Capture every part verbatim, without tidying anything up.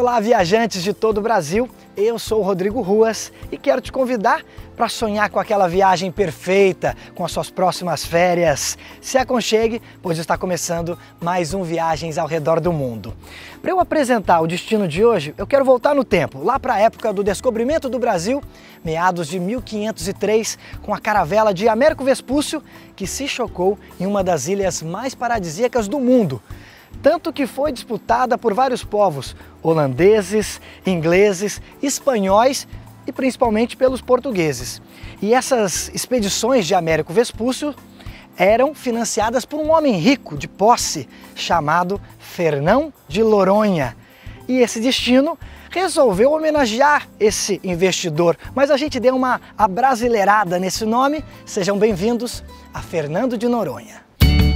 Olá, viajantes de todo o Brasil, eu sou o Rodrigo Ruas e quero te convidar para sonhar com aquela viagem perfeita, com as suas próximas férias. Se aconchegue, pois está começando mais um Viagens ao Redor do Mundo. Para eu apresentar o destino de hoje, eu quero voltar no tempo, lá para a época do descobrimento do Brasil, meados de mil quinhentos e três, com a caravela de Américo Vespúcio, que se chocou em uma das ilhas mais paradisíacas do mundo. Tanto que foi disputada por vários povos, holandeses, ingleses, espanhóis e principalmente pelos portugueses. E essas expedições de Américo Vespúcio eram financiadas por um homem rico de posse chamado Fernão de Noronha. E esse destino resolveu homenagear esse investidor, mas a gente deu uma abrasileirada nesse nome. Sejam bem-vindos a Fernando de Noronha.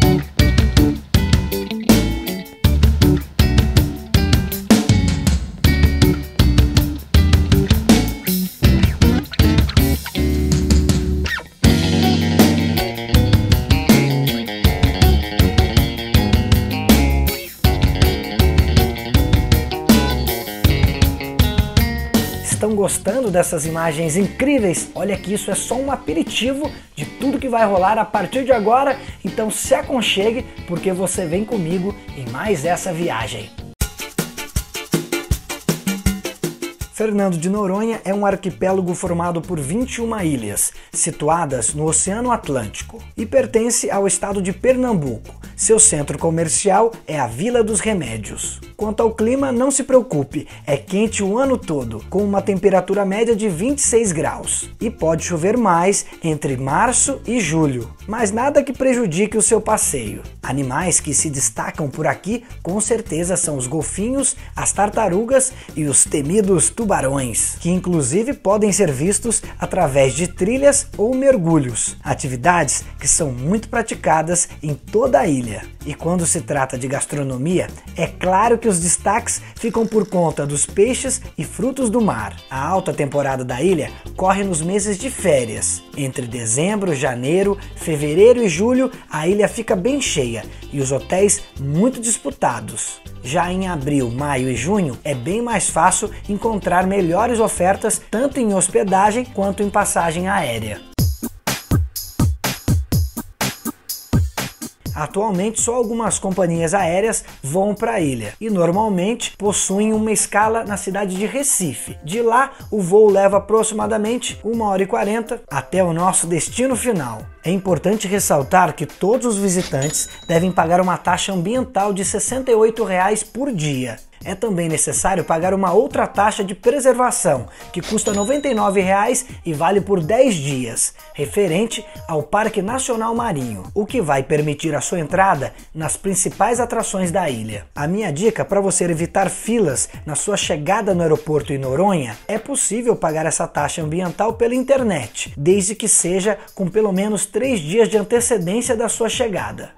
Estão gostando dessas imagens incríveis? Olha que isso é só um aperitivo de tudo que vai rolar a partir de agora, então se aconchegue porque você vem comigo em mais essa viagem. Fernando de Noronha é um arquipélago formado por vinte e uma ilhas, situadas no Oceano Atlântico, e pertence ao estado de Pernambuco. Seu centro comercial é a Vila dos Remédios. Quanto ao clima, não se preocupe, é quente o ano todo, com uma temperatura média de vinte e seis graus. E pode chover mais entre março e julho, mas nada que prejudique o seu passeio. Animais que se destacam por aqui, com certeza, são os golfinhos, as tartarugas e os temidos tubarões, que inclusive podem ser vistos através de trilhas ou mergulhos, atividades que são muito praticadas em toda a ilha. E quando se trata de gastronomia, é claro que os destaques ficam por conta dos peixes e frutos do mar. A alta temporada da ilha corre nos meses de férias. Entre dezembro, janeiro, fevereiro e julho, a ilha fica bem cheia e os hotéis muito disputados. Já em abril, maio e junho é bem mais fácil encontrar melhores ofertas tanto em hospedagem quanto em passagem aérea. Atualmente só algumas companhias aéreas voam para a ilha e normalmente possuem uma escala na cidade de Recife. De lá o voo leva aproximadamente uma hora e quarenta até o nosso destino final. É importante ressaltar que todos os visitantes devem pagar uma taxa ambiental de sessenta e oito reais por dia. É também necessário pagar uma outra taxa de preservação, que custa noventa e nove reais e vale por dez dias, referente ao Parque Nacional Marinho, o que vai permitir a sua entrada nas principais atrações da ilha. A minha dica para você evitar filas na sua chegada no aeroporto em Noronha: é possível pagar essa taxa ambiental pela internet, desde que seja com pelo menos três dias de antecedência da sua chegada.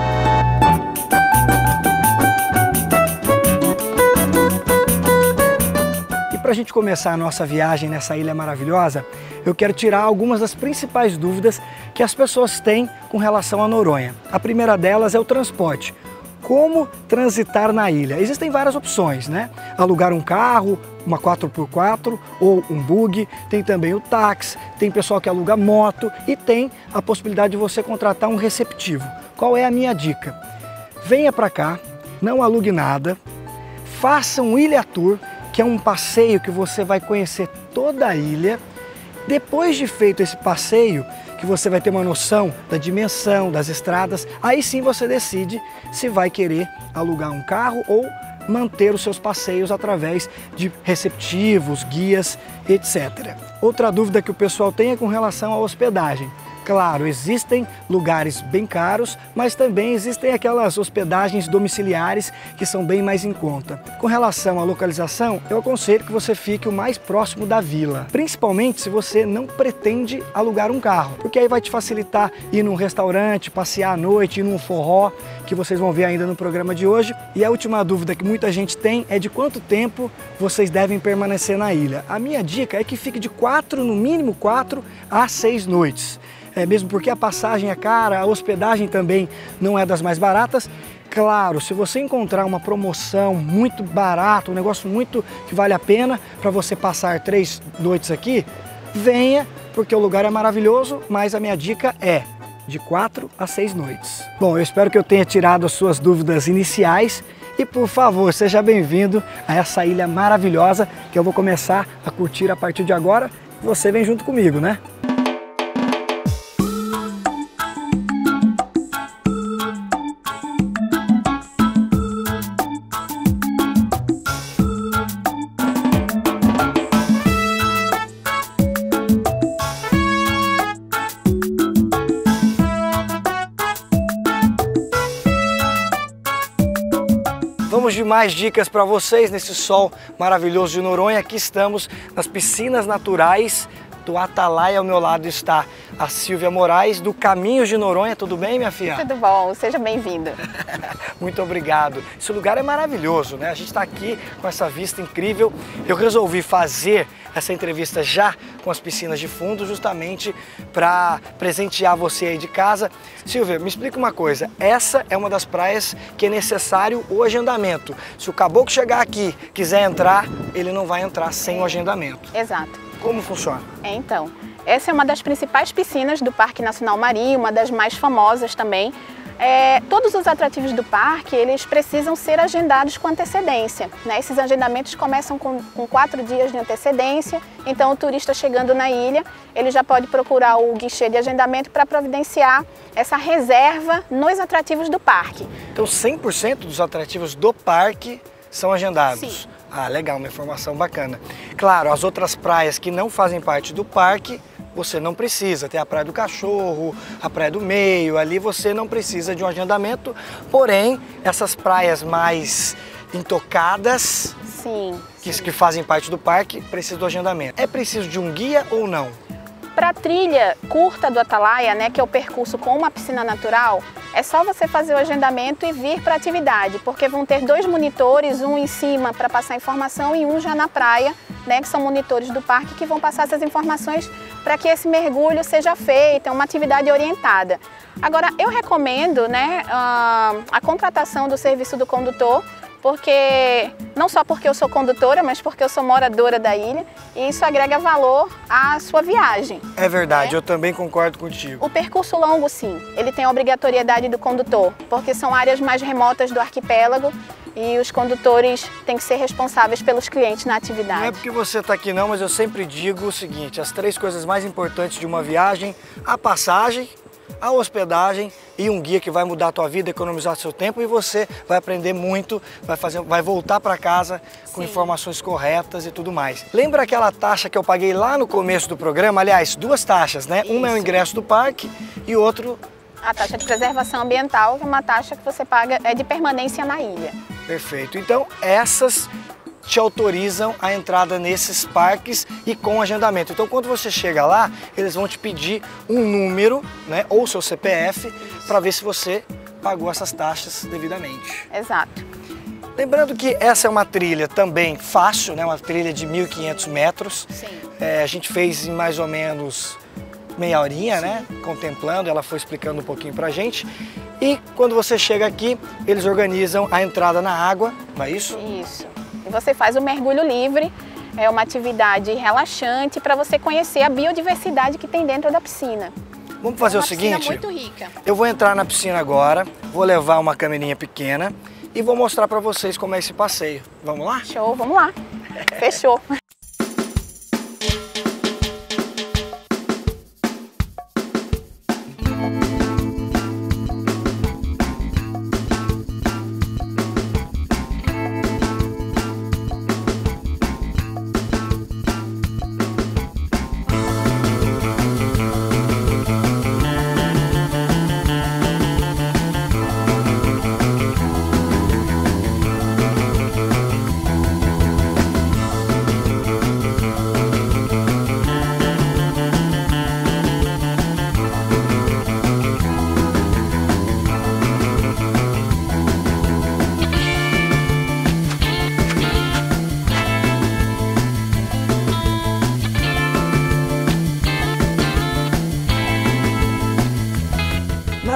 Para a gente começar a nossa viagem nessa ilha maravilhosa, eu quero tirar algumas das principais dúvidas que as pessoas têm com relação a Noronha. A primeira delas é o transporte. Como transitar na ilha? Existem várias opções, né? Alugar um carro, uma quatro por quatro ou um buggy, tem também o táxi, tem pessoal que aluga moto e tem a possibilidade de você contratar um receptivo. Qual é a minha dica? Venha para cá, não alugue nada, faça um Ilha Tour, que é um passeio que você vai conhecer toda a ilha. Depois de feito esse passeio, que você vai ter uma noção da dimensão das estradas, aí sim você decide se vai querer alugar um carro ou manter os seus passeios através de receptivos, guias, etcétera. Outra dúvida que o pessoal tem é com relação à hospedagem. Claro, existem lugares bem caros, mas também existem aquelas hospedagens domiciliares que são bem mais em conta. Com relação à localização, eu aconselho que você fique o mais próximo da vila, principalmente se você não pretende alugar um carro, porque aí vai te facilitar ir num restaurante, passear à noite, ir num forró, que vocês vão ver ainda no programa de hoje. E a última dúvida que muita gente tem é de quanto tempo vocês devem permanecer na ilha. A minha dica é que fique de quatro, no mínimo quatro a seis noites. É, mesmo porque a passagem é cara, a hospedagem também não é das mais baratas. Claro, se você encontrar uma promoção muito barata, um negócio muito que vale a pena para você passar três noites aqui, venha, porque o lugar é maravilhoso, mas a minha dica é de quatro a seis noites. Bom, eu espero que eu tenha tirado as suas dúvidas iniciais e, por favor, seja bem-vindo a essa ilha maravilhosa que eu vou começar a curtir a partir de agora. Você vem junto comigo, né? Vamos de mais dicas para vocês nesse sol maravilhoso de Noronha. Aqui estamos nas piscinas naturais do Atalaia. Ao meu lado está a Silvia Moraes, do Caminhos de Noronha. Tudo bem, minha filha? Tudo bom, seja bem-vindo. Muito obrigado. Esse lugar é maravilhoso, né? A gente está aqui com essa vista incrível. Eu resolvi fazer essa entrevista já com as piscinas de fundo, justamente para presentear você aí de casa. Silvia, me explica uma coisa. Essa é uma das praias que é necessário o agendamento. Se o caboclo chegar aqui, quiser entrar, ele não vai entrar sem o agendamento. Exato. Como funciona? É, então, essa é uma das principais piscinas do Parque Nacional Mari, uma das mais famosas também. É, todos os atrativos do parque, eles precisam ser agendados com antecedência, né? Esses agendamentos começam com, com quatro dias de antecedência, então o turista chegando na ilha, ele já pode procurar o guichê de agendamento para providenciar essa reserva nos atrativos do parque. Então cem por cento dos atrativos do parque são agendados? Sim. Ah, legal, uma informação bacana. Claro, as outras praias que não fazem parte do parque, você não precisa. Tem a Praia do Cachorro, a Praia do Meio, ali você não precisa de um agendamento. Porém, essas praias mais intocadas, sim, que, sim. que fazem parte do parque, precisam do agendamento. É preciso de um guia ou não? Para a trilha curta do Atalaia, né, que é o percurso com uma piscina natural, é só você fazer o agendamento e vir para a atividade, porque vão ter dois monitores, um em cima para passar informação e um já na praia, né, que são monitores do parque que vão passar essas informações para que esse mergulho seja feito, é uma atividade orientada. Agora, eu recomendo, né, a contratação do serviço do condutor, porque não só porque eu sou condutora, mas porque eu sou moradora da ilha e isso agrega valor à sua viagem. É verdade, né? Eu também concordo contigo. O percurso longo, sim, ele tem a obrigatoriedade do condutor, porque são áreas mais remotas do arquipélago e os condutores têm que ser responsáveis pelos clientes na atividade. Não é porque você está aqui não, mas eu sempre digo o seguinte, as três coisas mais importantes de uma viagem, a passagem, a hospedagem e um guia que vai mudar a tua vida, economizar seu tempo e você vai aprender muito, vai, fazer, vai voltar para casa com Sim. informações corretas e tudo mais. Lembra aquela taxa que eu paguei lá no começo do programa? Aliás, duas taxas, né? Isso. Uma é o ingresso do parque e outro... A taxa de preservação ambiental, que é uma taxa que você paga é de permanência na ilha. Perfeito. Então, essas te autorizam a entrada nesses parques e com agendamento. Então, quando você chega lá, eles vão te pedir um número, né, ou seu C P F, para ver se você pagou essas taxas devidamente. Exato. Lembrando que essa é uma trilha também fácil, né, uma trilha de mil e quinhentos metros. Sim. É, a gente fez em mais ou menos meia horinha, né, contemplando, ela foi explicando um pouquinho pra gente. E quando você chega aqui, eles organizam a entrada na água, não é isso? Isso. E você faz o mergulho livre, é uma atividade relaxante para você conhecer a biodiversidade que tem dentro da piscina. Vamos fazer é o seguinte, muito rica. Eu vou entrar na piscina agora, vou levar uma câmerinha pequena e vou mostrar para vocês como é esse passeio. Vamos lá? Show, vamos lá. Fechou.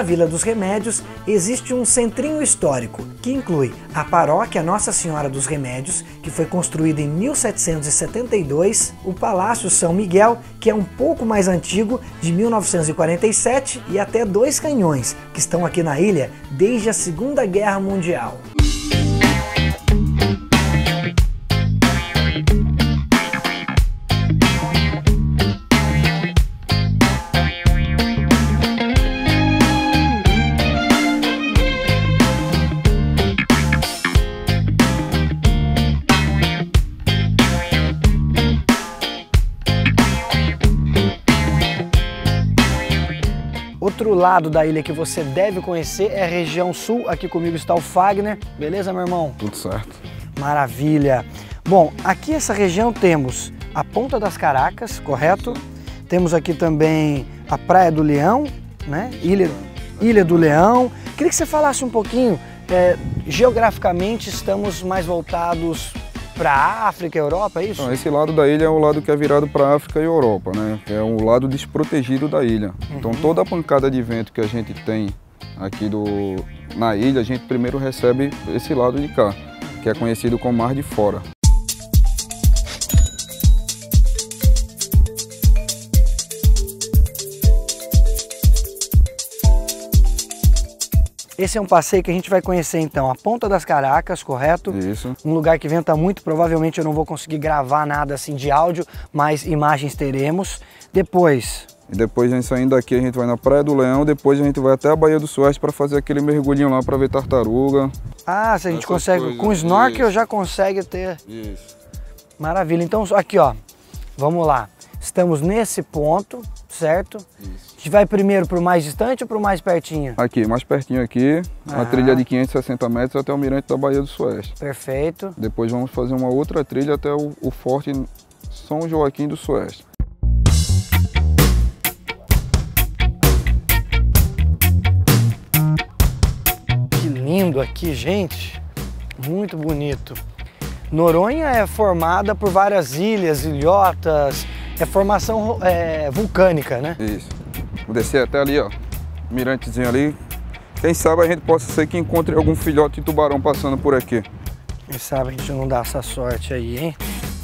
Na Vila dos Remédios existe um centrinho histórico, que inclui a paróquia Nossa Senhora dos Remédios, que foi construída em mil setecentos e setenta e dois, o Palácio São Miguel, que é um pouco mais antigo, de mil novecentos e quarenta e sete, e até dois canhões, que estão aqui na ilha desde a Segunda Guerra Mundial. Outro lado da ilha que você deve conhecer é a região sul. Aqui comigo está o Fagner. Beleza, meu irmão? Tudo certo. Maravilha. Bom, aqui essa região temos a Ponta das Caracas, correto? Temos aqui também a Praia do Leão, né? Ilha, Ilha do Leão. Queria que você falasse um pouquinho, é, geograficamente estamos mais voltados para a África e Europa, é isso? Então, esse lado da ilha é o lado que é virado para a África e Europa, né? É o lado desprotegido da ilha. Uhum. Então toda a pancada de vento que a gente tem aqui do, na ilha, a gente primeiro recebe esse lado de cá, que é conhecido como Mar de Fora. Esse é um passeio que a gente vai conhecer então a Ponta das Caracas, correto? Isso. Um lugar que venta muito, provavelmente eu não vou conseguir gravar nada assim de áudio, mas imagens teremos. Depois... E depois a gente saindo daqui, a gente vai na Praia do Leão, depois a gente vai até a Baía do Sueste para fazer aquele mergulhinho lá para ver tartaruga. Ah, se a gente consegue, coisas, com snorkel isso. Já consegue ter. Isso. Maravilha, então aqui ó, vamos lá. Estamos nesse ponto, certo? Isso. A gente vai primeiro para o mais distante ou para o mais pertinho? Aqui, mais pertinho aqui, ah. a trilha de quinhentos e sessenta metros até o Mirante da Baía do Sueste. Perfeito. Depois vamos fazer uma outra trilha até o, o Forte São Joaquim do Sueste. Que lindo aqui, gente. Muito bonito. Noronha é formada por várias ilhas, ilhotas, é formação é, vulcânica, né? Isso. Vou descer até ali, ó, mirantezinho ali. Quem sabe a gente possa ser que encontre algum filhote de tubarão passando por aqui. Quem sabe a gente não dá essa sorte aí, hein?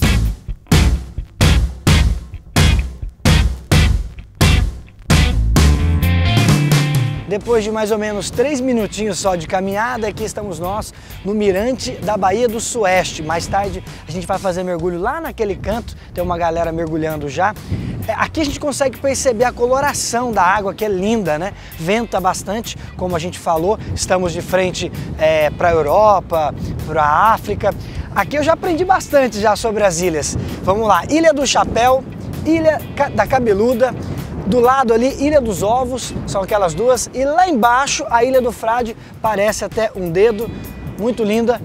Depois de mais ou menos três minutinhos só de caminhada, aqui estamos nós no Mirante da Baía do Sueste. Mais tarde a gente vai fazer mergulho lá naquele canto, tem uma galera mergulhando já. Aqui a gente consegue perceber a coloração da água, que é linda, né? Venta bastante, como a gente falou, estamos de frente é, para a Europa, para a África. Aqui eu já aprendi bastante já sobre as ilhas. Vamos lá, Ilha do Chapéu, Ilha da Cabeluda, do lado ali, Ilha dos Ovos, são aquelas duas, e lá embaixo, a Ilha do Frade, parece até um dedo, muito linda.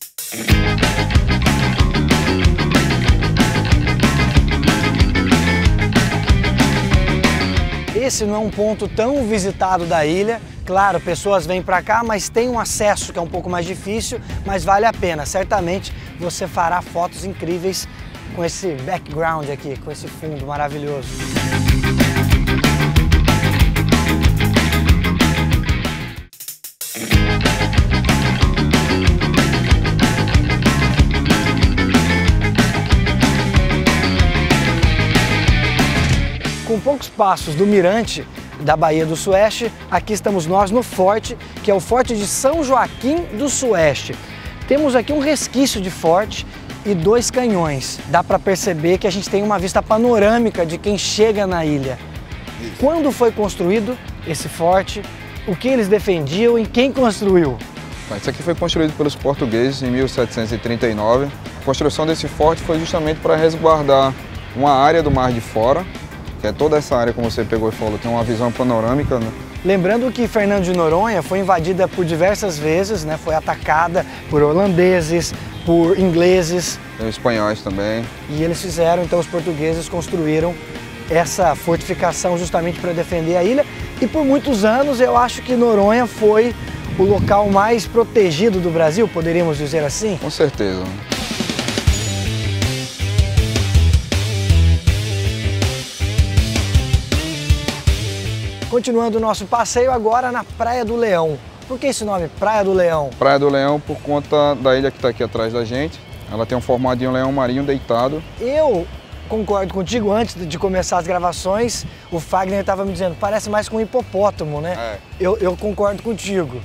Esse não é um ponto tão visitado da ilha, claro, pessoas vêm para cá, mas tem um acesso que é um pouco mais difícil, mas vale a pena, certamente você fará fotos incríveis com esse background aqui, com esse fundo maravilhoso. Com poucos passos do Mirante da Baía do Sueste, aqui estamos nós no forte, que é o Forte de São Joaquim do Sueste. Temos aqui um resquício de forte e dois canhões. Dá para perceber que a gente tem uma vista panorâmica de quem chega na ilha. Quando foi construído esse forte? O que eles defendiam e quem construiu? Isso aqui foi construído pelos portugueses em mil setecentos e trinta e nove. A construção desse forte foi justamente para resguardar uma área do Mar de Fora, que é toda essa área, como você pegou e falou, tem uma visão panorâmica, né? Lembrando que Fernando de Noronha foi invadida por diversas vezes, né? Foi atacada por holandeses, por ingleses. Tem espanhóis também. E eles fizeram, então os portugueses construíram essa fortificação justamente para defender a ilha. E por muitos anos eu acho que Noronha foi o local mais protegido do Brasil, poderíamos dizer assim? Com certeza. Continuando o nosso passeio agora na Praia do Leão. Por que esse nome, Praia do Leão? Praia do Leão por conta da ilha que está aqui atrás da gente. Ela tem um formato de um leão marinho deitado. Eu concordo contigo, antes de começar as gravações, o Fagner estava me dizendo, parece mais com um hipopótamo, né? É. Eu, eu concordo contigo.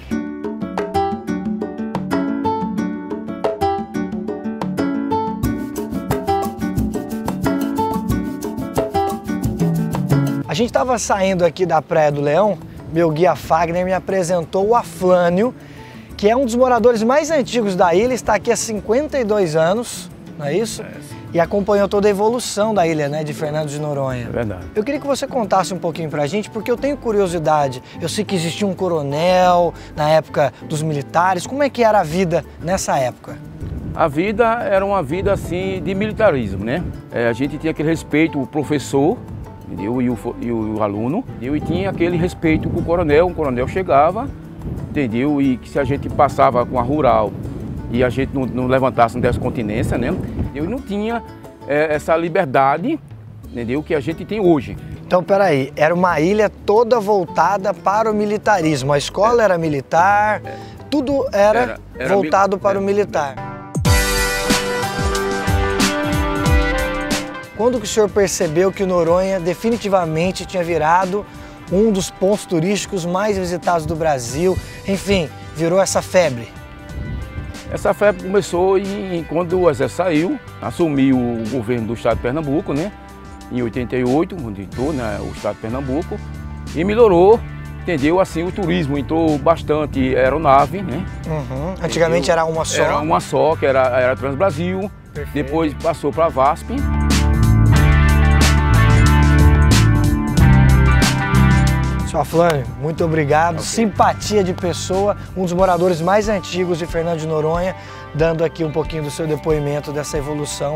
A gente estava saindo aqui da Praia do Leão, meu guia Fagner me apresentou o Aflânio, que é um dos moradores mais antigos da ilha, está aqui há cinquenta e dois anos, não é isso? É, e acompanhou toda a evolução da ilha, né, de Fernando de Noronha. É verdade. Eu queria que você contasse um pouquinho pra gente, porque eu tenho curiosidade. Eu sei que existia um coronel na época dos militares. Como é que era a vida nessa época? A vida era uma vida assim de militarismo, né? É, a gente tinha aquele respeito o professor, entendeu? E, o, e o aluno, entendeu? E tinha aquele respeito com o coronel. O coronel chegava, entendeu? E que se a gente passava com a rural e a gente não, não levantasse, não desse continência, né? Eu não tinha é, essa liberdade, entendeu? Que a gente tem hoje. Então, peraí, era uma ilha toda voltada para o militarismo. A escola é. era militar, é. tudo era, era, era voltado para é. o militar. Quando que o senhor percebeu que Noronha definitivamente tinha virado um dos pontos turísticos mais visitados do Brasil? Enfim, virou essa febre. Essa febre começou em, quando o Exército saiu, assumiu o governo do estado de Pernambuco, né? Em oitenta e oito, onde entrou, né, o estado de Pernambuco, e melhorou, entendeu? Assim, o turismo entrou bastante aeronave, né? Uhum. Antigamente entendeu? Era uma só? Era uma só, que era, era Transbrasil, perfeito. Depois passou para a VASP. Seu Aflânio, muito obrigado. Okay. Simpatia de pessoa, um dos moradores mais antigos de Fernando de Noronha, dando aqui um pouquinho do seu depoimento dessa evolução.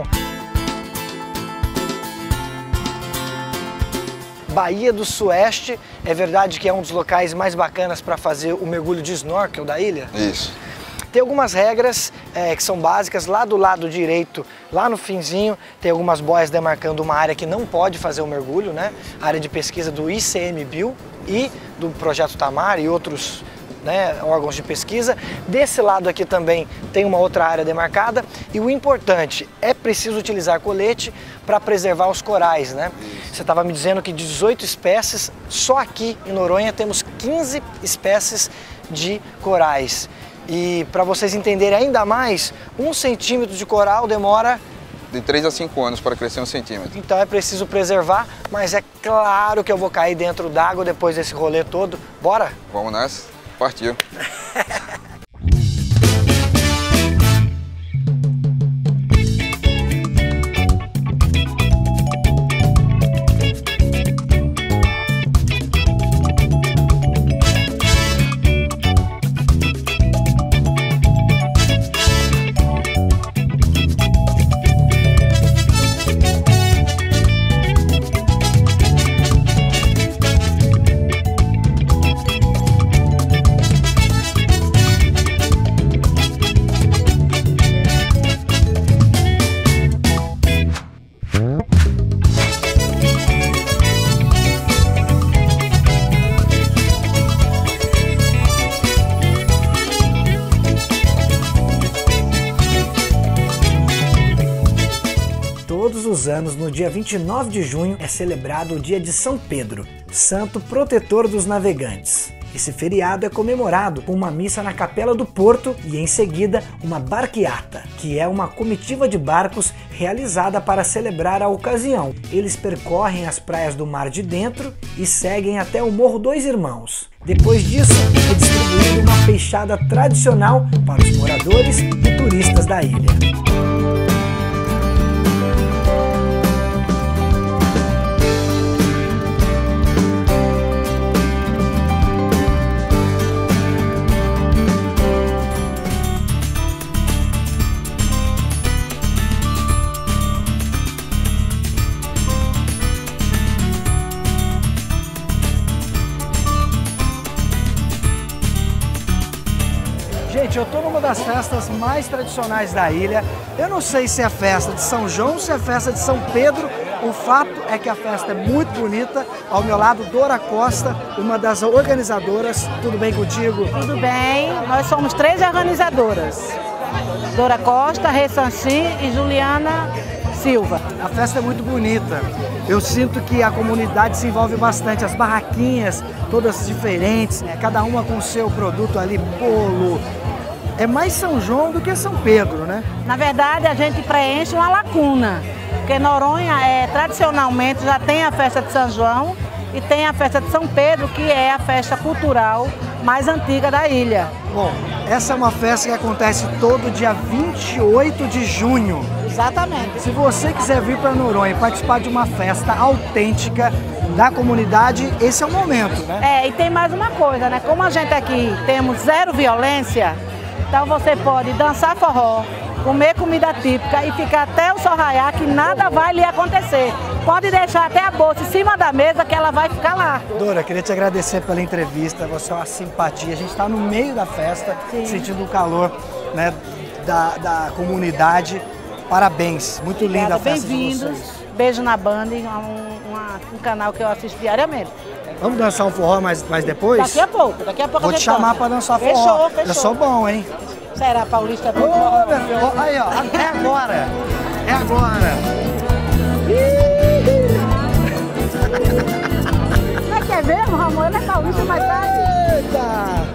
Baía do Sueste, é verdade que é um dos locais mais bacanas para fazer o mergulho de snorkel da ilha? Isso. Tem algumas regras é, que são básicas. Lá do lado direito, lá no finzinho, tem algumas boias demarcando uma área que não pode fazer o mergulho, né? A área de pesquisa do I C M B I L e do Projeto Tamar e outros, né, órgãos de pesquisa. Desse lado aqui também tem uma outra área demarcada. E o importante, é preciso utilizar colete para preservar os corais, né? Você estava me dizendo que de dezoito espécies, só aqui em Noronha temos quinze espécies de corais. E para vocês entenderem ainda mais, um centímetro de coral demora... de três a cinco anos para crescer um centímetro. Então é preciso preservar, mas é claro que eu vou cair dentro d'água depois desse rolê todo. Bora? Vamos nessa. Partiu. Todos os anos, no dia vinte e nove de junho, é celebrado o dia de São Pedro, santo protetor dos navegantes. Esse feriado é comemorado com uma missa na Capela do Porto e, em seguida, uma barquiata, que é uma comitiva de barcos realizada para celebrar a ocasião. Eles percorrem as praias do Mar de Dentro e seguem até o Morro Dois Irmãos. Depois disso, é distribuída uma peixada tradicional para os moradores e turistas da ilha. Gente, eu estou numa das festas mais tradicionais da ilha. Eu não sei se é festa de São João ou se é festa de São Pedro. O fato é que a festa é muito bonita. Ao meu lado, Dora Costa, uma das organizadoras. Tudo bem contigo? Tudo bem. Nós somos três organizadoras. Dora Costa, Rê Sanchim e Juliana Silva. A festa é muito bonita. Eu sinto que a comunidade se envolve bastante. As barraquinhas, todas diferentes, né? Cada uma com o seu produto ali, bolo. É mais São João do que São Pedro, né? Na verdade, a gente preenche uma lacuna. Porque Noronha, é, tradicionalmente, já tem a festa de São João e tem a festa de São Pedro, que é a festa cultural mais antiga da ilha. Bom, essa é uma festa que acontece todo dia vinte e oito de junho. Exatamente. Se você quiser vir para Noronha e participar de uma festa autêntica da comunidade, esse é o momento, né? É, e tem mais uma coisa, né? Como a gente aqui temos zero violência, então você pode dançar forró, comer comida típica e ficar até o sol raiar, que nada vai lhe acontecer. Pode deixar até a bolsa em cima da mesa que ela vai ficar lá. Dora, queria te agradecer pela entrevista, você é uma simpatia. A gente está no meio da festa, Sim. sentindo o calor, né, da, da comunidade. Parabéns, muito linda a festa de vocês. Bem-vindos, Beijo na Banda, um, uma, um canal que eu assisto diariamente. Vamos dançar um forró mais, mais depois? Daqui a pouco, daqui a pouco Vou a gente te chamar dança. para dançar Fechou, forró. fechou. Eu sou bom, hein? Será, Paulista? Ô, oh, meu filho, aí ó, é agora, é agora. Não é que é mesmo, Ramon? Ele é paulista mais tarde. Eita!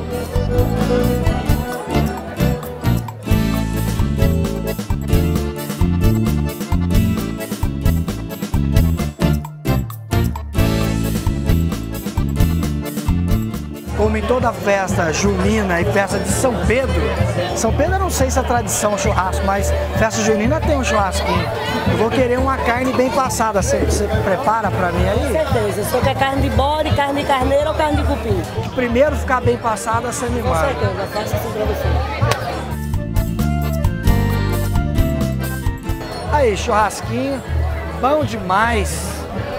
Como em toda festa junina e festa de São Pedro, São Pedro eu não sei se é tradição churrasco, mas festa junina tem um churrasquinho. Eu vou querer uma carne bem passada, você, você prepara pra mim aí? Com certeza, se quer carne de bode, carne de carneiro ou carne de cupim? Primeiro ficar bem passada, você me manda. Com certeza, faço assim pra você. Aí, churrasquinho, bom demais.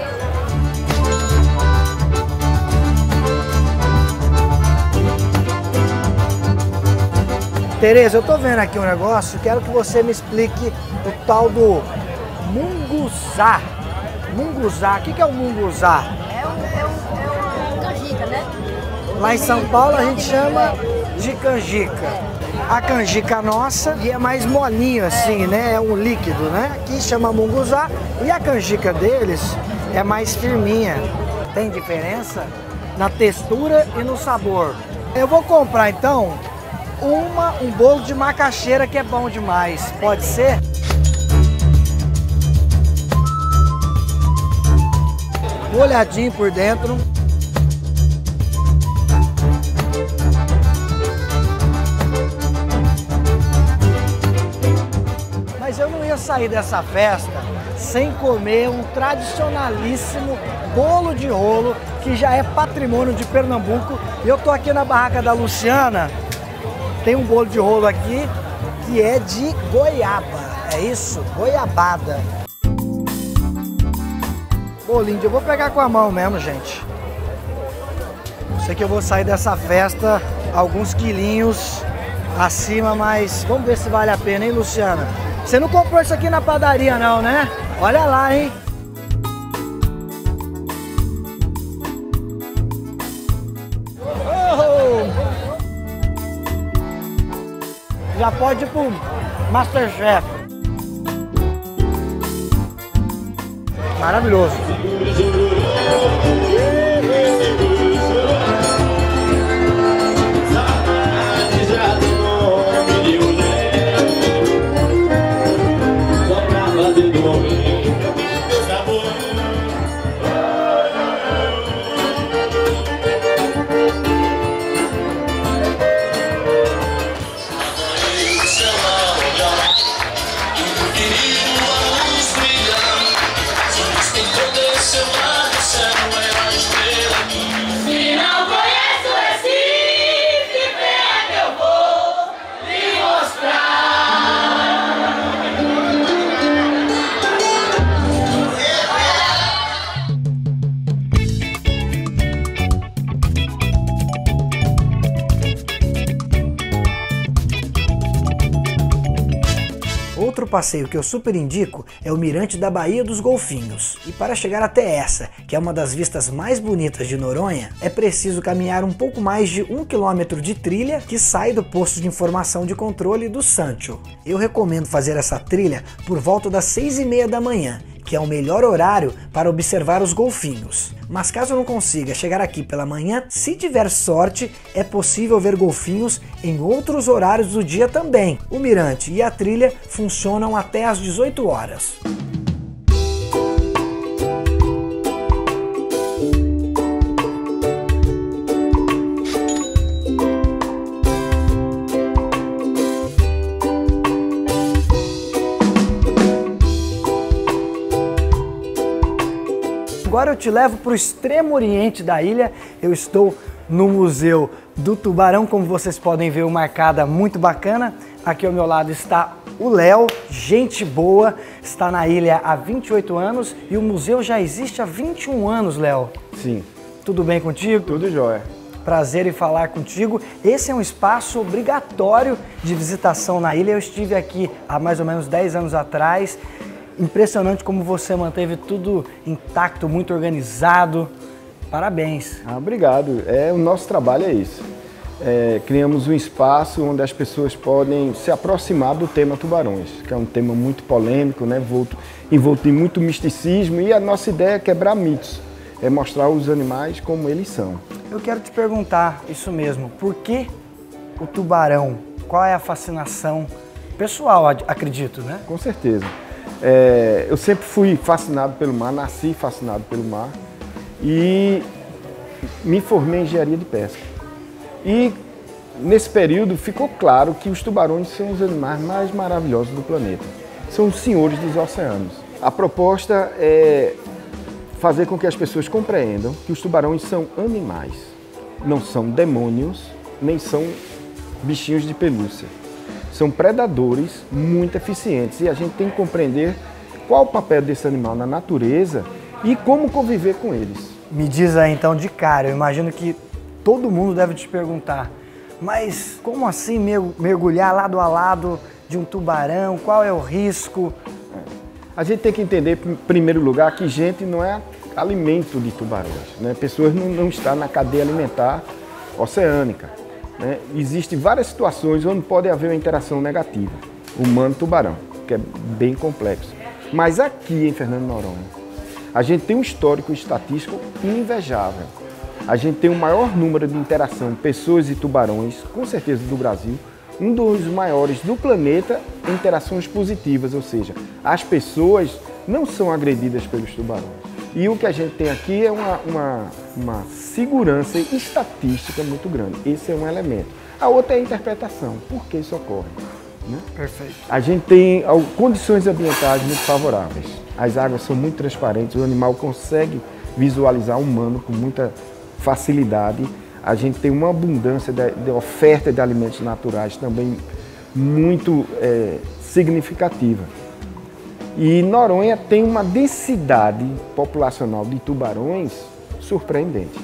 Tereza, eu tô vendo aqui um negócio, quero que você me explique o tal do munguzá. Munguzá, o que, que é o munguzá? É um, é um, é uma canjica, né? Lá em São Paulo a gente chama de canjica. A canjica nossa e é mais molinho assim, né? É um líquido, né? Aqui chama munguzá e a canjica deles é mais firminha. Tem diferença na textura e no sabor. Eu vou comprar então uma, um bolo de macaxeira que é bom demais. Pode ser? Molhadinho por dentro. Mas eu não ia sair dessa festa sem comer um tradicionalíssimo bolo de rolo, que já é patrimônio de Pernambuco. E eu tô aqui na barraca da Luciana. Tem um bolo de rolo aqui que é de goiaba, é isso? Goiabada. Bolinho, eu vou pegar com a mão mesmo, gente. Sei que eu vou sair dessa festa alguns quilinhos acima, mas vamos ver se vale a pena, hein, Luciana? Você não comprou isso aqui na padaria não, né? Olha lá, hein? Já pode ir pro Masterchef. Maravilhoso. Querido, a luz brilhar, somos quem todo esse passeio que eu super indico é o Mirante da Baía dos Golfinhos. E para chegar até essa, que é uma das vistas mais bonitas de Noronha, é preciso caminhar um pouco mais de um quilômetro de trilha que sai do posto de informação de controle do Sancho. Eu recomendo fazer essa trilha por volta das seis e meia da manhã, que é o melhor horário para observar os golfinhos. Mas caso não consiga chegar aqui pela manhã, se tiver sorte, é possível ver golfinhos em outros horários do dia também. O mirante e a trilha funcionam até às dezoito horas. Agora eu te levo para o extremo oriente da ilha. Eu estou no Museu do Tubarão, como vocês podem ver, uma arcada muito bacana. Aqui ao meu lado está o Léo, gente boa, está na ilha há vinte e oito anos e o museu já existe há vinte e um anos, Léo. Sim. Tudo bem contigo? Tudo jóia. Prazer em falar contigo. Esse é um espaço obrigatório de visitação na ilha. Eu estive aqui há mais ou menos dez anos atrás. Impressionante como você manteve tudo intacto, muito organizado. Parabéns. Ah, obrigado. É, o nosso trabalho é isso. É, criamos um espaço onde as pessoas podem se aproximar do tema tubarões, que é um tema muito polêmico, né? envolto, envolto em muito misticismo, e a nossa ideia é quebrar mitos, é mostrar os animais como eles são. Eu quero te perguntar isso mesmo, por que o tubarão? Qual é a fascinação pessoal, acredito, né? Com certeza. É, eu sempre fui fascinado pelo mar, nasci fascinado pelo mar e me formei em engenharia de pesca. E nesse período ficou claro que os tubarões são os animais mais maravilhosos do planeta. São os senhores dos oceanos. A proposta é fazer com que as pessoas compreendam que os tubarões são animais, não são demônios, nem são bichinhos de pelúcia. São predadores muito eficientes e a gente tem que compreender qual o papel desse animal na natureza e como conviver com eles. Me diz aí então de cara, eu imagino que todo mundo deve te perguntar, mas como assim mergulhar lado a lado de um tubarão? Qual é o risco? A gente tem que entender, em primeiro lugar, que gente não é alimento de tubarões, né? Pessoas não, não estão na cadeia alimentar oceânica. Né? Existem várias situações onde pode haver uma interação negativa, humano-tubarão, que é bem complexo. Mas aqui em Fernando de Noronha, a gente tem um histórico estatístico invejável. A gente tem o maior número de interação pessoas e tubarões, com certeza do Brasil, um dos maiores do planeta em interações positivas, ou seja, as pessoas não são agredidas pelos tubarões. E o que a gente tem aqui é uma, uma, uma segurança estatística muito grande. Esse é um elemento. A outra é a interpretação. Por que isso ocorre? Né? Perfeito. A gente tem condições ambientais muito favoráveis. As águas são muito transparentes, o animal consegue visualizar o humano com muita facilidade. A gente tem uma abundância de, de oferta de alimentos naturais também muito é, significativa. E Noronha tem uma densidade populacional de tubarões surpreendente.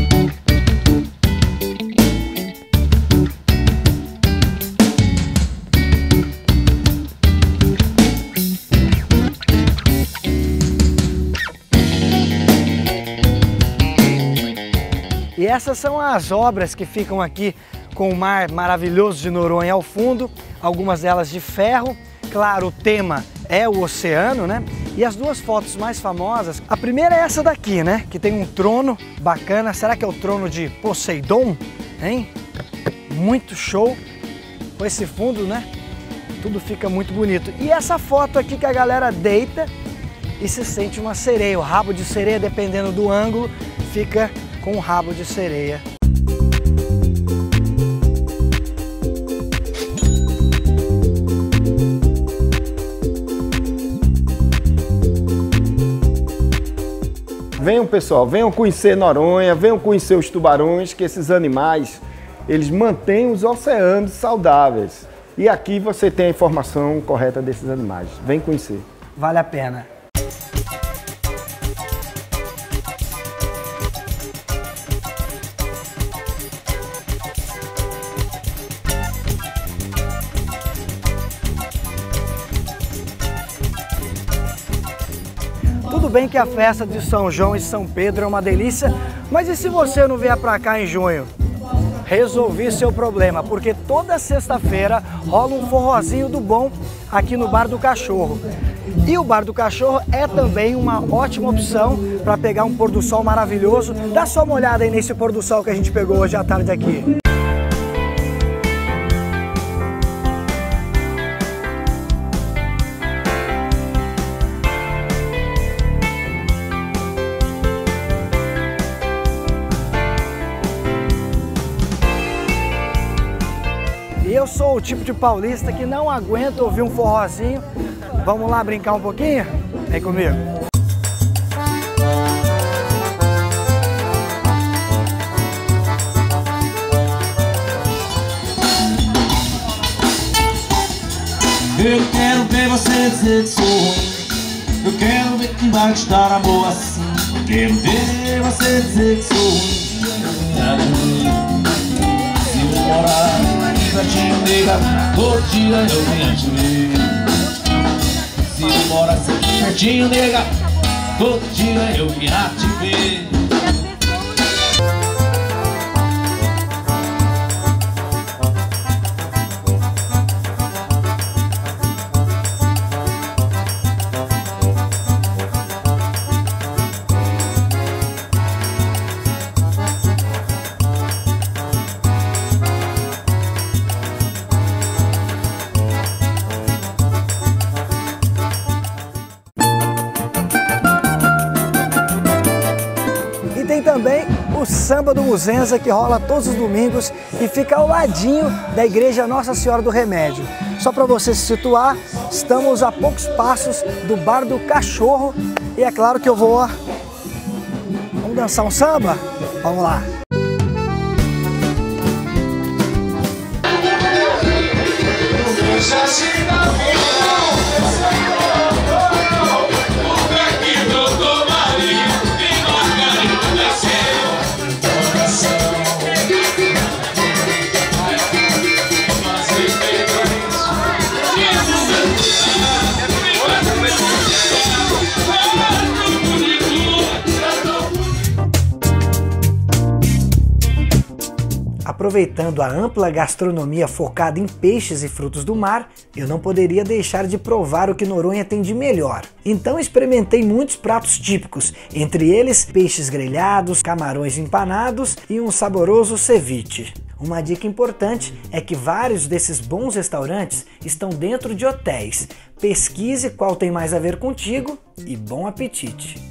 E essas são as obras que ficam aqui com o mar maravilhoso de Noronha ao fundo, algumas delas de ferro. Claro, o tema é o oceano, né? E as duas fotos mais famosas, a primeira é essa daqui, né? Que tem um trono bacana. Será que é o trono de Poseidon? Hein? Muito show. Com esse fundo, né? Tudo fica muito bonito. E essa foto aqui que a galera deita e se sente uma sereia. O rabo de sereia, dependendo do ângulo, fica com o rabo de sereia. Venham, pessoal, venham conhecer Noronha, venham conhecer os tubarões, que esses animais, eles mantêm os oceanos saudáveis. E aqui você tem a informação correta desses animais. Vem conhecer. Vale a pena. Tudo bem que a festa de São João e São Pedro é uma delícia, mas e se você não vier pra cá em junho? Resolvi seu problema, porque toda sexta-feira rola um forrozinho do bom aqui no Bar do Cachorro. E o Bar do Cachorro é também uma ótima opção para pegar um pôr do sol maravilhoso. Dá só uma olhada aí nesse pôr do sol que a gente pegou hoje à tarde aqui. E eu sou o tipo de paulista que não aguenta ouvir um forrozinho. Vamos lá brincar um pouquinho? Vem comigo. Eu quero ver você dizer que sou ruim. Eu quero ver que vai te dar amor assim. Eu quero ver você dizer que sou ruim. Se eu morar pertinho, nega, todo dia eu venho te ver. Se eu morasse aqui pertinho, nega, todo dia eu vinha te ver. Tem também o Samba do Muzenza, que rola todos os domingos e fica ao ladinho da Igreja Nossa Senhora do Remédio. Só para você se situar, estamos a poucos passos do Bar do Cachorro e é claro que eu vou... Vamos dançar um samba? Vamos lá! Aproveitando a ampla gastronomia focada em peixes e frutos do mar, eu não poderia deixar de provar o que Noronha tem de melhor. Então experimentei muitos pratos típicos, entre eles peixes grelhados, camarões empanados e um saboroso ceviche. Uma dica importante é que vários desses bons restaurantes estão dentro de hotéis. Pesquise qual tem mais a ver contigo e bom apetite!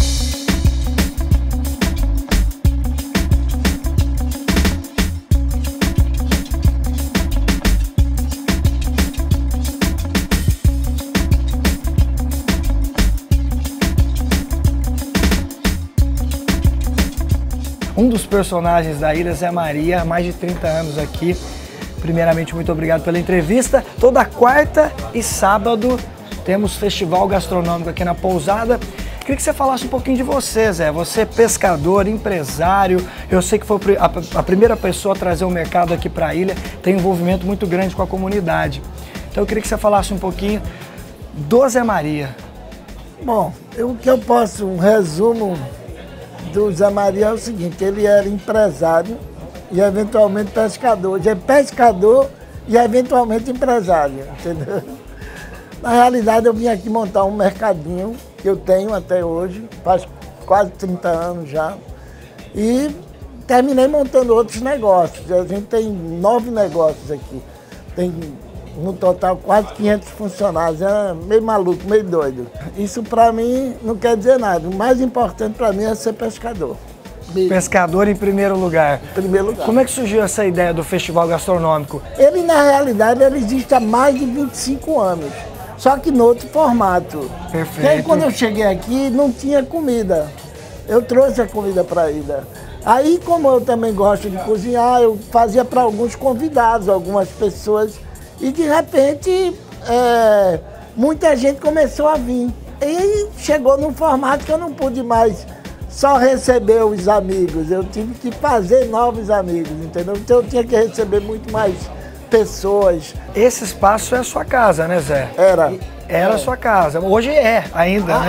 Um dos personagens da ilha, Zé Maria, há mais de trinta anos aqui. Primeiramente, muito obrigado pela entrevista. Toda quarta e sábado temos festival gastronômico aqui na pousada. Queria que você falasse um pouquinho de você, Zé. Você é pescador, empresário. Eu sei que foi a primeira pessoa a trazer o mercado aqui para a ilha. Tem um envolvimento muito grande com a comunidade. Então eu queria que você falasse um pouquinho do Zé Maria. Bom, o que eu posso, um resumo do Zé Maria é o seguinte: ele era empresário e eventualmente pescador. Hoje é pescador e eventualmente empresário, entendeu? Na realidade eu vim aqui montar um mercadinho que eu tenho até hoje, faz quase trinta anos já, e terminei montando outros negócios. A gente tem nove negócios aqui, tem no total quase quinhentos funcionários, é meio maluco, meio doido. Isso para mim não quer dizer nada, o mais importante para mim é ser pescador. Pescador em primeiro lugar. Em primeiro lugar. Como é que surgiu essa ideia do festival gastronômico? Ele, na realidade, ele existe há mais de vinte e cinco anos, só que no outro formato. Perfeito. E aí, quando eu cheguei aqui, não tinha comida. Eu trouxe a comida para a ilha. Aí, como eu também gosto de cozinhar, eu fazia para alguns convidados, algumas pessoas, e de repente, é, muita gente começou a vir. E chegou num formato que eu não pude mais só receber os amigos, eu tive que fazer novos amigos, entendeu? Então eu tinha que receber muito mais pessoas. Esse espaço é a sua casa, né, Zé? Era. Era a sua casa. Hoje é ainda, ah, né?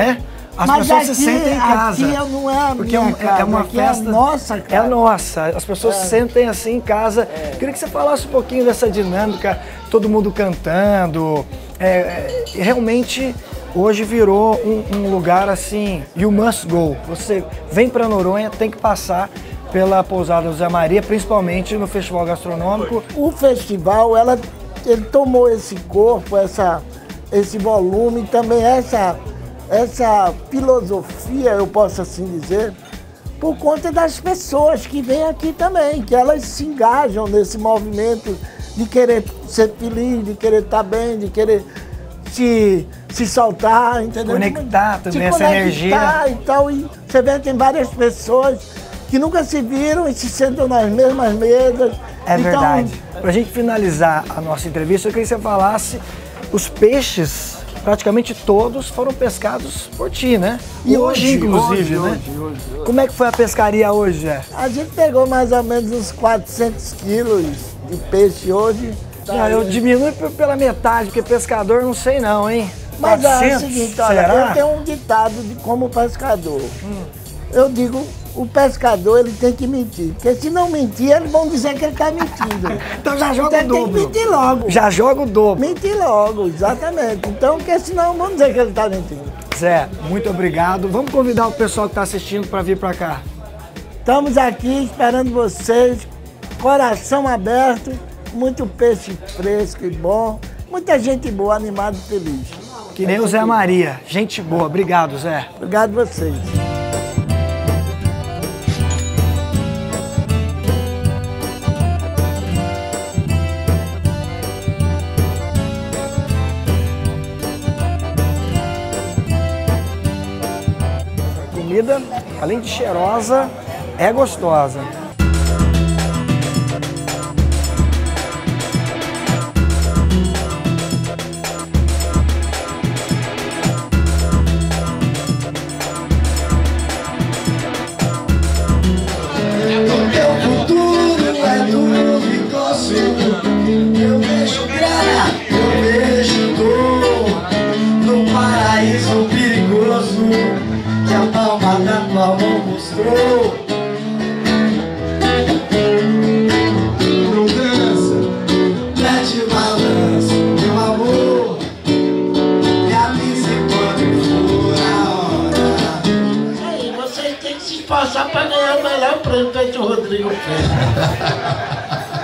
as Mas pessoas aqui, se sentem em casa. Aqui não é a porque minha é, casa, é uma aqui festa. É a nossa casa. É a nossa. As pessoas É. se sentem assim em casa. É. Queria que você falasse um pouquinho dessa dinâmica, todo mundo cantando. É, é, realmente hoje virou um, um lugar assim, you must go. Você vem para Noronha, tem que passar pela Pousada Zé Maria, principalmente no Festival Gastronômico. O festival, ela, ele tomou esse corpo, essa, esse volume, também essa, essa filosofia, eu posso assim dizer, por conta das pessoas que vêm aqui também, que elas se engajam nesse movimento de querer ser feliz, de querer estar bem, de querer se, se soltar, entendeu? Conectar também, se essa conectar energia. E tal, e você vê que tem várias pessoas que nunca se viram e se sentam nas mesmas mesas. É então, verdade. Pra gente finalizar a nossa entrevista, eu queria que você falasse, os peixes, praticamente todos foram pescados por ti, né? E hoje, hoje, inclusive, hoje, né? hoje, hoje, hoje. Como é que foi a pescaria hoje, Zé? A gente pegou mais ou menos uns quatrocentos quilos de peixe hoje. Não, eu diminuo pela metade, porque pescador não sei não, hein? Mas quatrocentos, é o seguinte, olha, será? eu tenho um ditado de como pescador. Hum. Eu digo, o pescador ele tem que mentir, porque se não mentir, eles vão dizer que ele está mentindo. Então já joga então, o dobro. Tem que mentir logo. Já joga o dobro. Mentir logo, exatamente. Então, porque senão vão dizer que ele está mentindo. Zé, muito obrigado. Vamos convidar o pessoal que está assistindo para vir para cá. Estamos aqui esperando vocês, coração aberto, muito peixe fresco e bom, muita gente boa, animada e feliz. Que nem o Zé Maria, gente boa. Obrigado, Zé. Obrigado a vocês. A comida, além de cheirosa, é gostosa. Eu vejo grana, eu vejo dor no paraíso perigoso que a palma da tua mão mostrou. Não dança, mete balanço, meu amor, me avise quando for a hora. Aí, vocês têm que se esforçar para ganhar o melhor prêmio que o Rodrigo fez.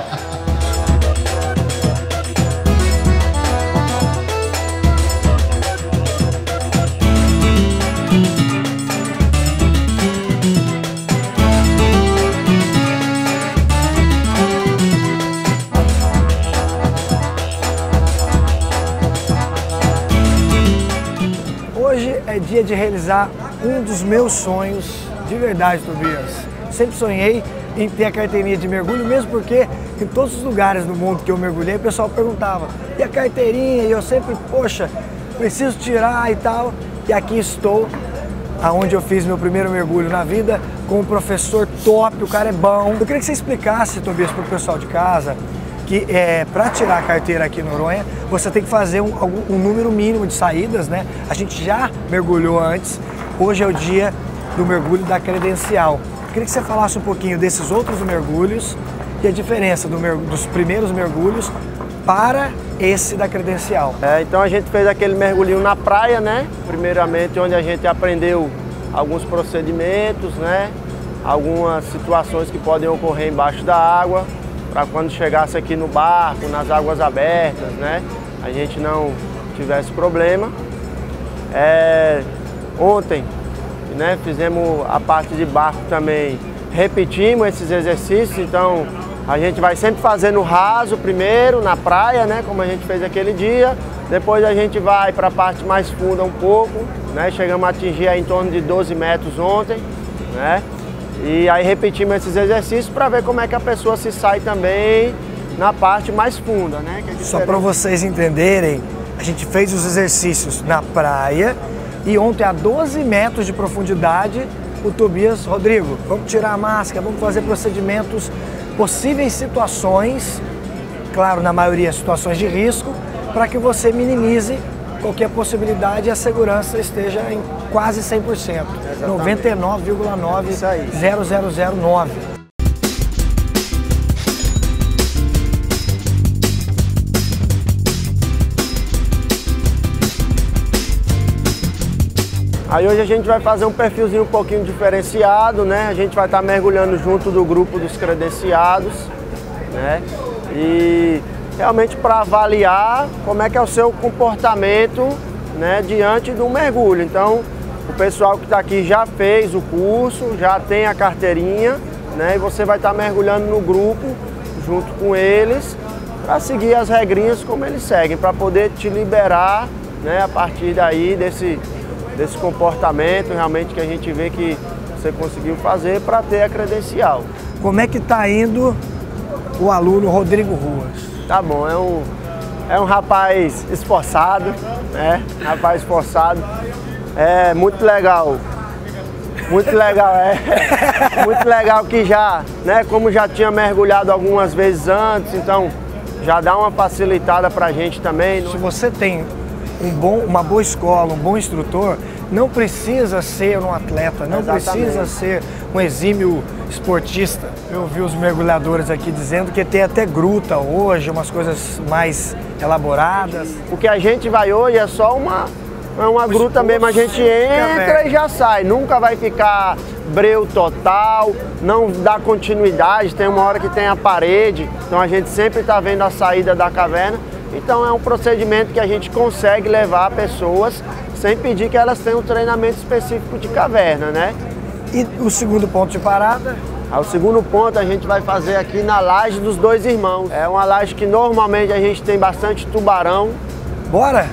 Hoje é dia de realizar um dos meus sonhos, de verdade, Tobias. Sempre sonhei em ter a carteirinha de mergulho, mesmo porque em todos os lugares do mundo que eu mergulhei, o pessoal perguntava, e a carteirinha? E eu sempre, poxa, preciso tirar e tal. E aqui estou, aonde eu fiz meu primeiro mergulho na vida, com um professor top, o cara é bom. Eu queria que você explicasse, Tobias, para o pessoal de casa, que é, para tirar a carteira aqui em Noronha, você tem que fazer um, um número mínimo de saídas, né? A gente já mergulhou antes, hoje é o dia do mergulho da credencial. Queria que você falasse um pouquinho desses outros mergulhos e a diferença do merg dos primeiros mergulhos para esse da credencial. É, então a gente fez aquele mergulhinho na praia, né? Primeiramente, onde a gente aprendeu alguns procedimentos, né? Algumas situações que podem ocorrer embaixo da água, para quando chegasse aqui no barco, nas águas abertas, né, a gente não tivesse problema. É, ontem, né, fizemos a parte de barco também, repetimos esses exercícios, então a gente vai sempre fazer no raso primeiro, na praia, né, como a gente fez aquele dia, depois a gente vai para a parte mais funda um pouco, né, chegamos a atingir aí em torno de doze metros ontem, né. E aí repetimos esses exercícios para ver como é que a pessoa se sai também na parte mais funda, né? Que é Só para vocês entenderem, a gente fez os exercícios na praia e ontem a doze metros de profundidade, o Tobias, Rodrigo, vamos tirar a máscara, vamos fazer procedimentos, possíveis situações, claro, na maioria situações de risco, para que você minimize qualquer possibilidade a segurança esteja em quase cem por cento, noventa e nove vírgula nove zero zero zero nove. Aí hoje a gente vai fazer um perfilzinho um pouquinho diferenciado, né? A gente vai estar mergulhando junto do grupo dos credenciados, né? E realmente para avaliar como é que é o seu comportamento, né, diante do mergulho. Então, o pessoal que está aqui já fez o curso, já tem a carteirinha, né? E você vai estar mergulhando no grupo junto com eles para seguir as regrinhas como eles seguem, para poder te liberar, né, a partir daí desse desse comportamento realmente que a gente vê que você conseguiu fazer para ter a credencial. Como é que está indo o aluno Rodrigo Ruas? Tá bom, é um, é um rapaz esforçado, né? Rapaz esforçado, é muito legal, muito legal, é muito legal que já, né? Como já tinha mergulhado algumas vezes antes, então já dá uma facilitada para a gente também. Se você tem Um bom, uma boa escola, um bom instrutor, não precisa ser um atleta, não Exatamente. precisa ser um exímio esportista. Eu vi os mergulhadores aqui dizendo que tem até gruta hoje, umas coisas mais elaboradas. O que a gente vai hoje é só uma, uma gruta mesmo, a gente entra e já sai, nunca vai ficar breu total, não dá continuidade, tem uma hora que tem a parede, então a gente sempre está vendo a saída da caverna. Então é um procedimento que a gente consegue levar pessoas sem pedir que elas tenham um treinamento específico de caverna, né? E o segundo ponto de parada? Ah, o segundo ponto a gente vai fazer aqui na laje dos Dois Irmãos. É uma laje que normalmente a gente tem bastante tubarão. Bora!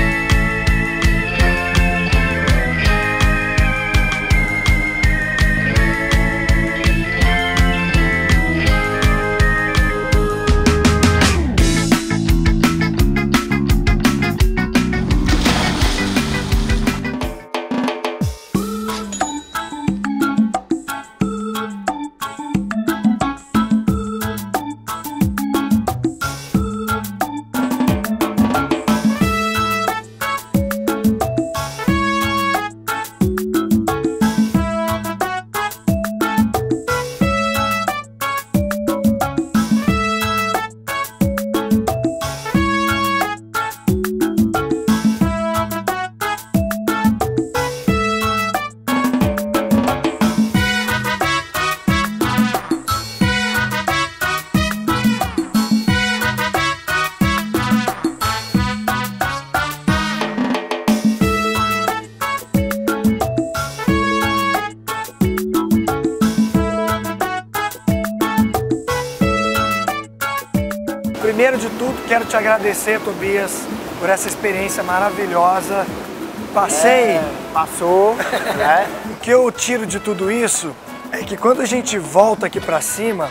Primeiro de tudo, quero te agradecer, Tobias, por essa experiência maravilhosa. Passei... É, passou, né? O que eu tiro de tudo isso é que quando a gente volta aqui para cima,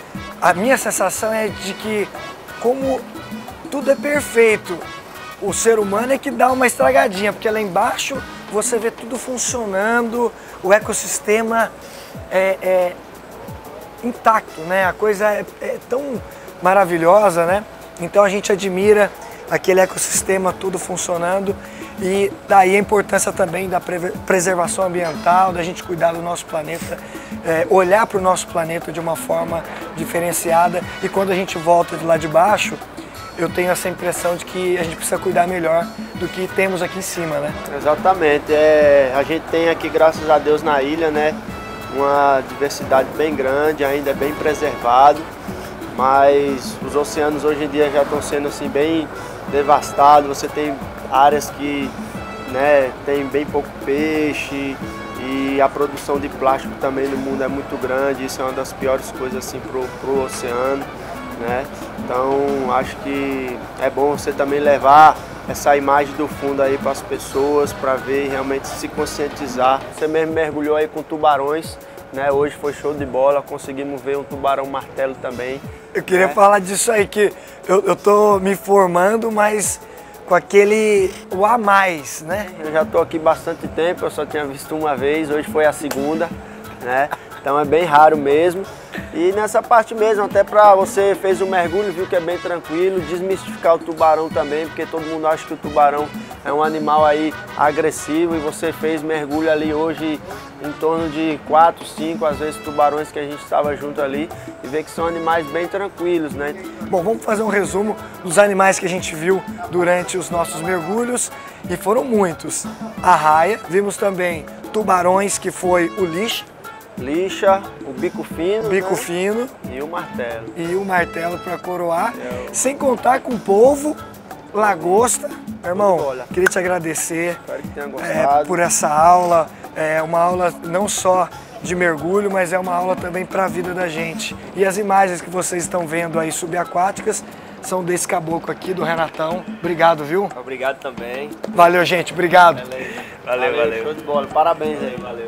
a minha sensação é de que, como tudo é perfeito, o ser humano é que dá uma estragadinha, porque lá embaixo você vê tudo funcionando, o ecossistema é, é intacto, né? A coisa é, é tão maravilhosa, né? Então a gente admira aquele ecossistema tudo funcionando e daí a importância também da preservação ambiental, da gente cuidar do nosso planeta, é, olhar para o nosso planeta de uma forma diferenciada, e quando a gente volta de lá de baixo, eu tenho essa impressão de que a gente precisa cuidar melhor do que temos aqui em cima, né? Exatamente, é, a gente tem aqui, graças a Deus, na ilha, né, uma diversidade bem grande, ainda é bem preservado. Mas os oceanos hoje em dia já estão sendo assim bem devastados. Você tem áreas que, né, tem bem pouco peixe e a produção de plástico também no mundo é muito grande. Isso é uma das piores coisas assim pro, pro oceano, né? Então acho que é bom você também levar essa imagem do fundo aí para as pessoas, para ver e realmente se conscientizar. Você mesmo mergulhou aí com tubarões, né? Hoje foi show de bola, conseguimos ver um tubarão martelo também. Eu queria é. falar disso aí, que eu, eu tô me formando, mas com aquele o a mais, né? Eu já tô aqui bastante tempo, eu só tinha visto uma vez, hoje foi a segunda, né? Então é bem raro mesmo. E nessa parte mesmo, até para você fez o mergulho, viu que é bem tranquilo, desmistificar o tubarão também, porque todo mundo acha que o tubarão é um animal aí agressivo e você fez mergulho ali hoje em torno de quatro, cinco, às vezes tubarões que a gente estava junto ali e vê que são animais bem tranquilos, né? Bom, vamos fazer um resumo dos animais que a gente viu durante os nossos mergulhos e foram muitos. A raia, vimos também tubarões que foi o lixa, Lixa, o bico fino, bico né? fino e o martelo. E o martelo para coroar, é o... sem contar com polvo, lagosta. Meu irmão, Olha. queria te agradecer Espero que tenha gostado. É, por essa aula. É uma aula não só de mergulho, mas é uma aula também para a vida da gente. E as imagens que vocês estão vendo aí subaquáticas são desse caboclo aqui, do Renatão. Obrigado, viu? Obrigado também. Valeu, gente. Obrigado. Valeu, valeu. valeu. Show de bola. Parabéns aí. Valeu.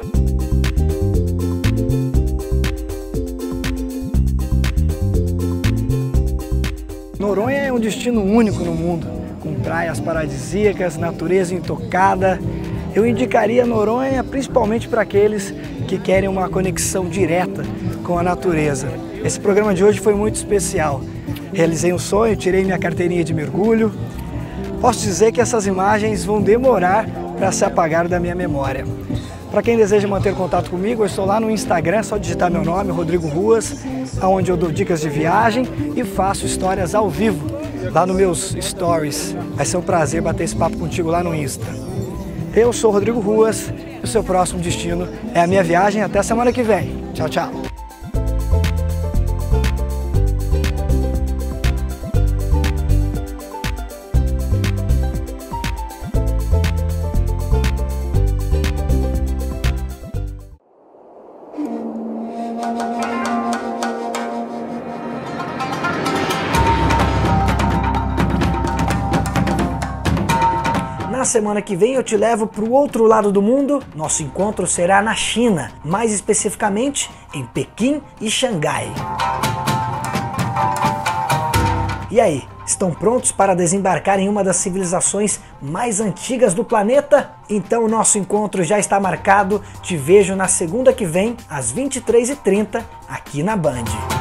Noronha é um destino único no mundo, com praias paradisíacas, natureza intocada. Eu indicaria Noronha principalmente para aqueles que querem uma conexão direta com a natureza. Esse programa de hoje foi muito especial. Realizei um sonho, tirei minha carteirinha de mergulho. Posso dizer que essas imagens vão demorar para se apagar da minha memória. Para quem deseja manter contato comigo, eu estou lá no Instagram, é só digitar meu nome, Rodrigo Ruas, onde eu dou dicas de viagem e faço histórias ao vivo, lá nos meus stories. Vai ser um prazer bater esse papo contigo lá no Insta. Eu sou Rodrigo Ruas e o seu próximo destino é a minha viagem. Até semana que vem. Tchau, tchau. Na semana que vem eu te levo para o outro lado do mundo. Nosso encontro será na China, mais especificamente em Pequim e Xangai. E aí, estão prontos para desembarcar em uma das civilizações mais antigas do planeta? Então o nosso encontro já está marcado. Te vejo na segunda que vem, às vinte e três e trinta, aqui na Band.